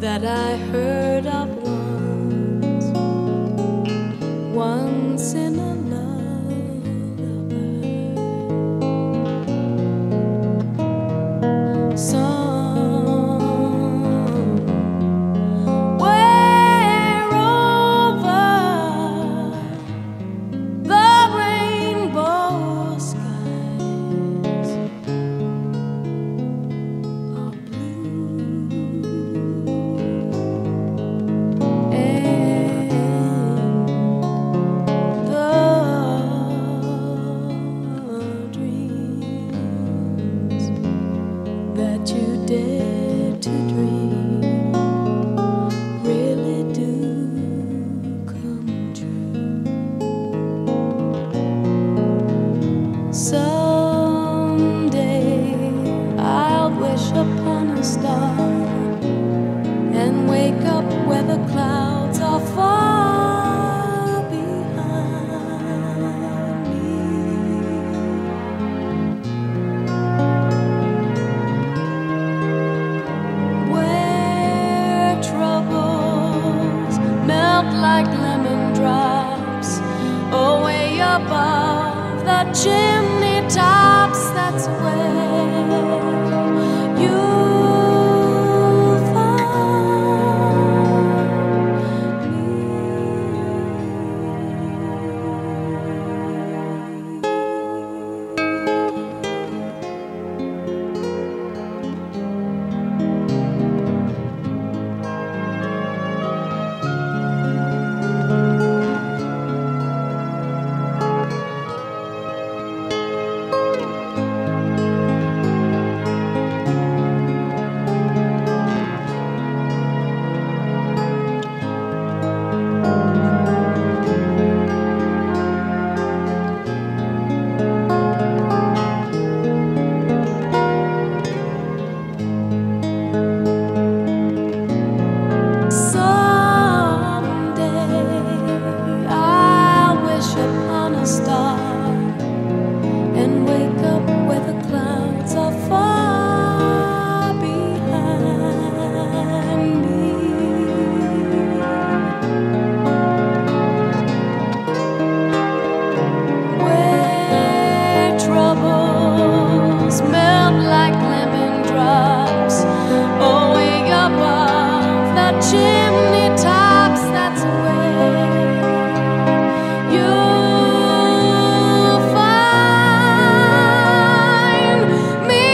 that I heard of once in a lullaby. Somewhere over the rainbow skies are blue, and the dreams that you dare to dream really do come true. Someday I'll wish upon a star and wake up where the clouds are far behind me, where troubles melt like lemon drops away above the chimney tops. That's where you'll find me. Someday I'll wish upon a star and wake up where the clouds are far behind me, where troubles melt like lemon drops away above the chimney tops. That's where you'll find me.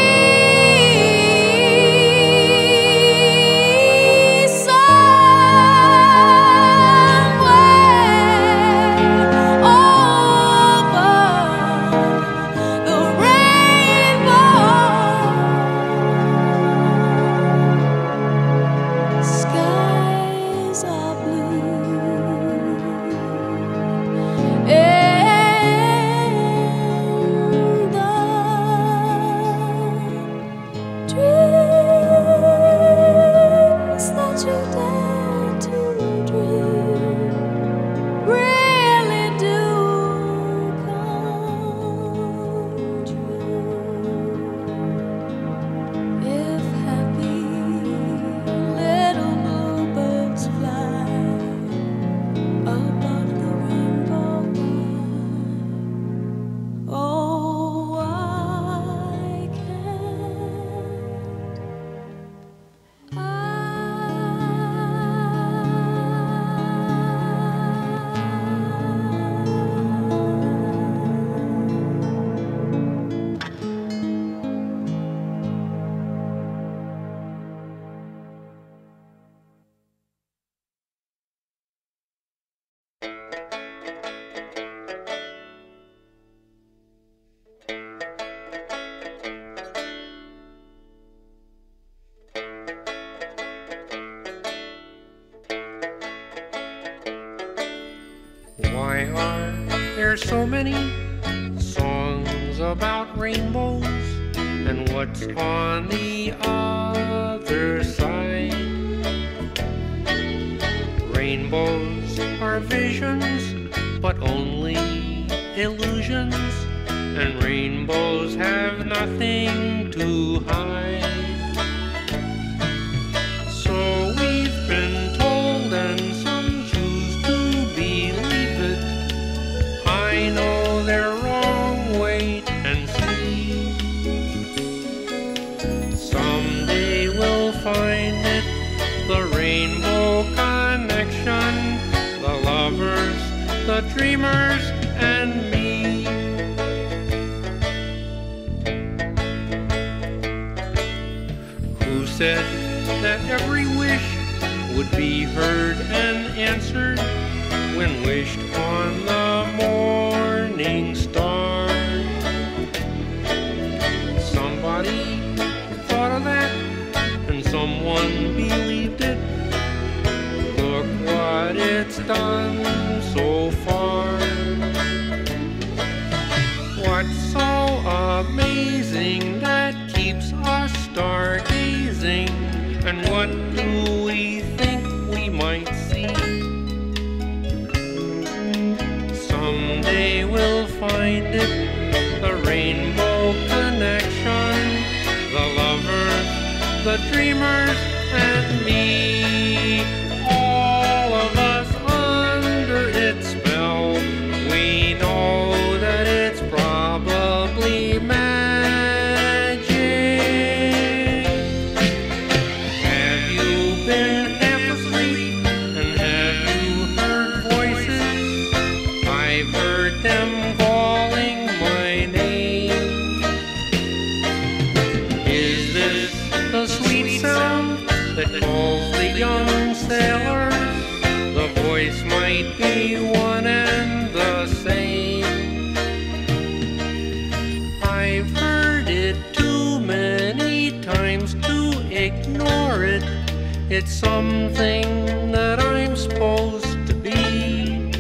Somewhere over the rainbow skies are blue, and the dreams that you dare to dream really do come true. If happy little bluebirds fly above the rainbow wide, oh, why can't I? Why are there so many songs about rainbows? And what's on the other side? Rainbows are visions, but only illusions, and rainbows have nothing to hide. So we the dreamers and me. Who said that every wish would be heard and answered when wished on the morning star? Somebody thought of that and someone believed it. Look what it's done so far. What's so amazing that keeps us stargazing? And what do we think we might see? Someday we'll find it, the rainbow connection, the lovers, the dreamers, and me. All of us under its spell, we know that it's probably magic. Have you been half asleep, and have you heard voices? I've heard them calling my name. Is this the sweet sound that calls the young sailors? The voice might be one and the same. I've heard it too many times to ignore it. It's something that I'm supposed to be.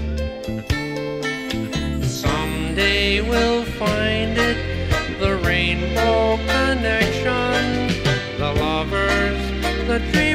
Someday we'll find it, the rainbow connection, the lovers, the dreamers.